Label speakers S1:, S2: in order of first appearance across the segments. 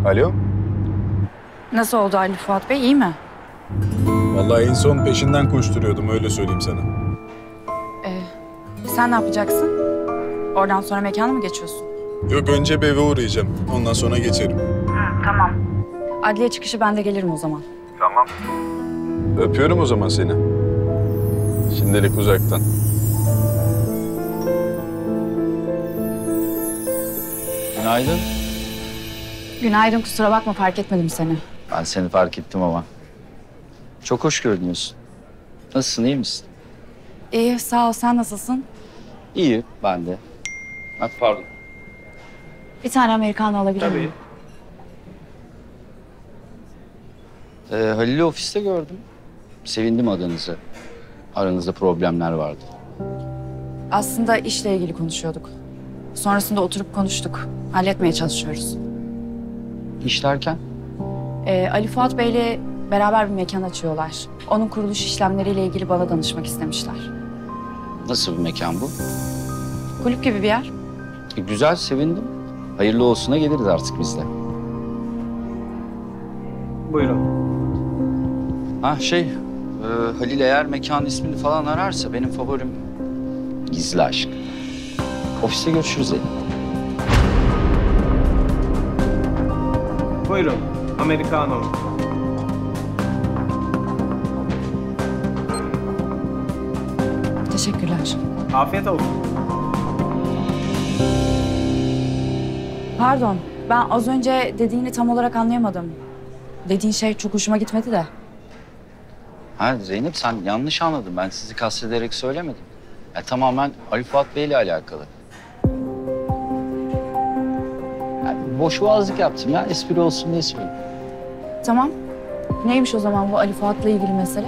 S1: Alo?
S2: Nasıl oldu Ali Fuat Bey, iyi mi?
S1: Vallahi en son peşinden koşturuyordum, öyle söyleyeyim sana.
S2: Sen ne yapacaksın? Oradan sonra mekana mı geçiyorsun?
S1: Yok, önce bir eve uğrayacağım. Ondan sonra geçerim.
S2: Tamam. Adliye çıkışı ben de gelirim o zaman.
S1: Tamam. Öpüyorum o zaman seni. Şimdilik uzaktan.
S3: Günaydın.
S2: Günaydın, kusura bakma fark etmedim seni.
S3: Ben seni fark ettim ama. Çok hoş görünüyorsun. Nasılsın, iyi misin?
S2: İyi, sağ ol. Sen nasılsın?
S3: İyi, ben de. Ha, pardon.
S2: Bir tane Americano alabilir miyim?
S3: Halil'i ofiste gördüm. Sevindim adınıza. Aranızda problemler vardı.
S2: Aslında işle ilgili konuşuyorduk. Sonrasında oturup konuştuk. Halletmeye çalışıyoruz.
S3: İş derken?
S2: Ali Fuat Bey'le beraber bir mekan açıyorlar. Onun kuruluş işlemleriyle ilgili bana danışmak istemişler.
S3: Nasıl bir mekan bu?
S2: Kulüp gibi bir yer.
S3: Güzel, sevindim. Hayırlı olsuna geliriz artık biz de.
S4: Buyurun.
S3: Halil eğer mekan ismini falan ararsa benim favorim Gizli Aşk. Ofiste görüşürüz dedim.
S4: Buyurun. Americano.
S2: Teşekkürler.
S4: Afiyet olsun.
S2: Pardon, ben az önce dediğini tam olarak anlayamadım. Dediğin şey çok hoşuma gitmedi de.
S3: Ha Zeynep, sen yanlış anladın. Ben sizi kastederek söylemedim. Tamamen Ali Fuat Bey ile alakalı. Boş boğazlık yaptım ya. Espri olsun diye söyledim.
S2: Tamam. Neymiş o zaman bu Ali Fuat'la ilgili mesele?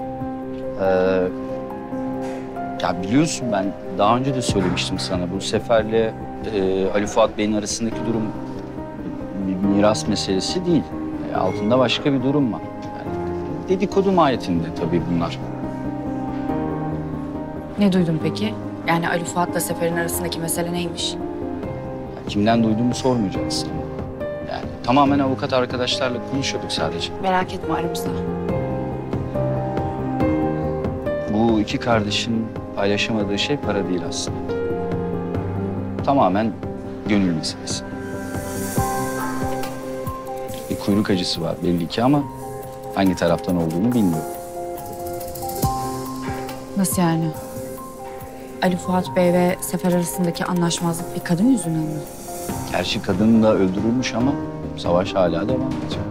S3: Ya biliyorsun, ben daha önce de söylemiştim sana. Bu Sefer'le Ali Fuat Bey'in arasındaki durum bir miras meselesi değil. Altında başka bir durum var. Yani dedikodu mahiyetinde tabii bunlar.
S2: Ne duydun peki? Yani Ali Fuat'la Sefer'in arasındaki mesele neymiş?
S3: Kimden duyduğumu sormayacaksın. Yani tamamen avukat arkadaşlarla konuşuyorduk sadece.
S2: Merak etme, aramızda.
S3: Bu iki kardeşin paylaşamadığı şey para değil aslında. Tamamen gönül meselesi. Bir kuyruk acısı var belli ki ama hangi taraftan olduğunu bilmiyorum.
S2: Nasıl yani? Ali Fuat Bey ve Sefer arasındaki anlaşmazlık bir kadın yüzünden mi?
S3: Gerçi kadın da öldürülmüş ama savaş hala devam ediyor.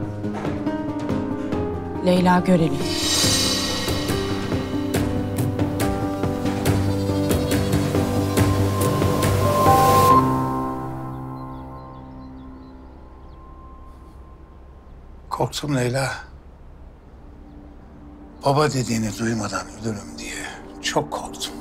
S2: Leyla Göreli.
S5: Korktum Leyla. Baba dediğini duymadan ölürüm diye çok korktum.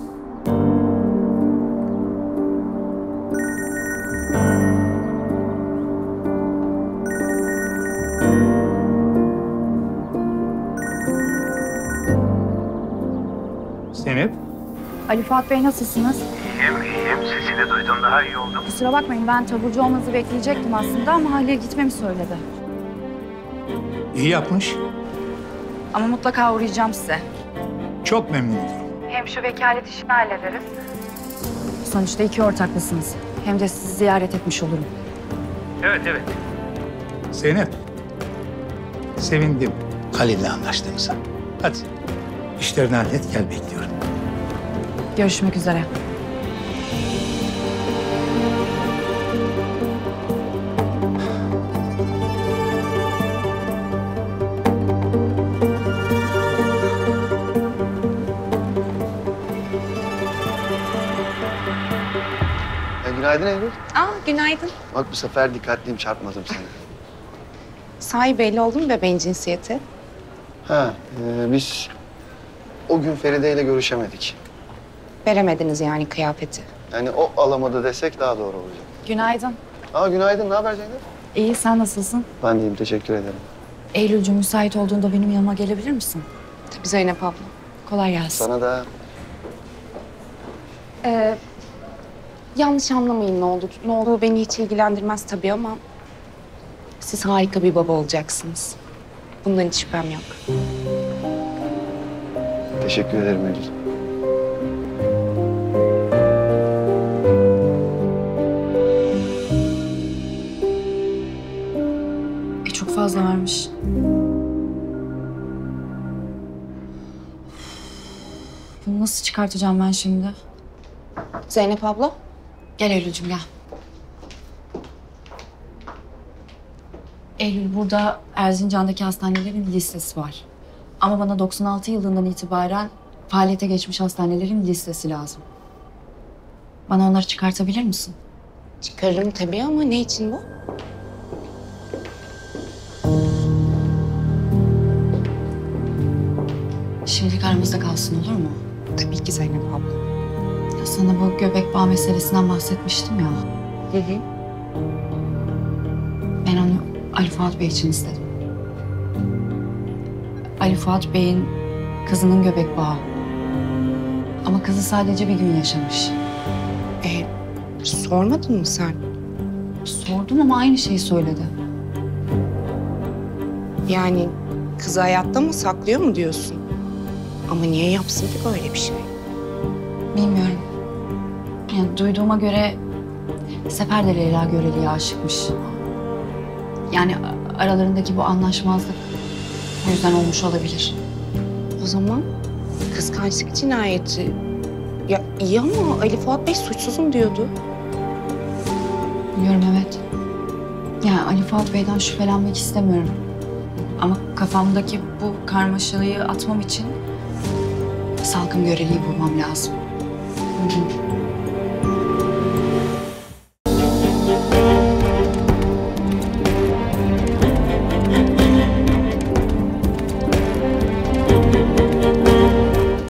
S4: Zeynep.
S2: Ali Fuat Bey nasılsınız?
S6: İyiyim. Sesini duydum, daha iyi oldum.
S2: Kusura bakmayın, ben taburcu olmanızı bekleyecektim aslında ama Halil gitmemi söyledi.
S5: İyi yapmış.
S2: Ama mutlaka uğrayacağım size.
S5: Çok memnun olurum.
S2: Hem şu vekalet işini hallederiz. Sonuçta iki ortaklısınız. Hem de sizi ziyaret etmiş olurum.
S6: Evet.
S5: Zeynep. Sevindim Halil'le anlaştığınıza. Hadi işlerini hallet, gel bekliyorum.
S2: Görüşmek üzere.
S7: Günaydın Eylül.
S8: Günaydın.
S7: Bak bu sefer dikkatliyim, çarpmadım seni.
S8: Sahi belli oldu mu bebeğin cinsiyeti?
S7: Biz o gün Feride ile görüşemedik.
S8: Veremediniz yani kıyafeti.
S7: Yani o alamadı desek daha doğru olacak.
S2: Günaydın.
S7: Günaydın. Ne haber Zeynep?
S2: İyi, sen nasılsın?
S7: Ben de iyiyim, teşekkür ederim.
S2: Eylülcüğüm, müsait olduğunda benim yanıma gelebilir misin?
S8: Tabii Zeynep abla.
S2: Kolay gelsin.
S7: Sana da.
S8: Yanlış anlamayın ne olur. Ne olduğu beni hiç ilgilendirmez tabii ama... Siz harika bir baba olacaksınız. Bundan hiç şüphem yok.
S7: Teşekkür ederim Eylül.
S2: Çok fazla varmış. Bunu nasıl çıkartacağım ben şimdi?
S8: Zeynep abla.
S2: Gel Eylül'cüm gel. Eylül, burada Erzincan'daki hastanelerin listesi var. Ama bana 96 yılından itibaren faaliyete geçmiş hastanelerin listesi lazım. Bana onları çıkartabilir misin?
S8: Çıkarırım tabii ama ne için bu?
S2: Şimdilik aramızda kalsın, olur mu?
S8: Tabii ki Zeynep abla.
S2: Ya sana bu göbek bağı meselesinden bahsetmiştim ya.
S8: Hı hı.
S2: Ben onu Ali Fuat Bey için istedim. Ali Fuat Bey'in kızının göbek bağı. Ama kızı sadece bir gün yaşamış.
S8: Sormadın mı sen?
S2: Sordum ama aynı şeyi söyledi.
S8: Yani kızı hayatta mı saklıyor mu diyorsun? Ama niye yapsın ki böyle bir şey?
S2: Bilmiyorum. Yani duyduğuma göre Sefer de Leyla Göreli'ye aşıkmış. Yani aralarındaki bu anlaşmazlık o yüzden olmuş olabilir.
S8: O zaman kıskançlık cinayeti. Ya iyi ama Ali Fuat Bey suçsuzum diyordu.
S2: Biliyorum, evet. Yani Ali Fuat Bey'den şüphelenmek istemiyorum. Ama kafamdaki bu karmaşayı atmam için Salkım Göreli'yi bulmam lazım. Hı hı.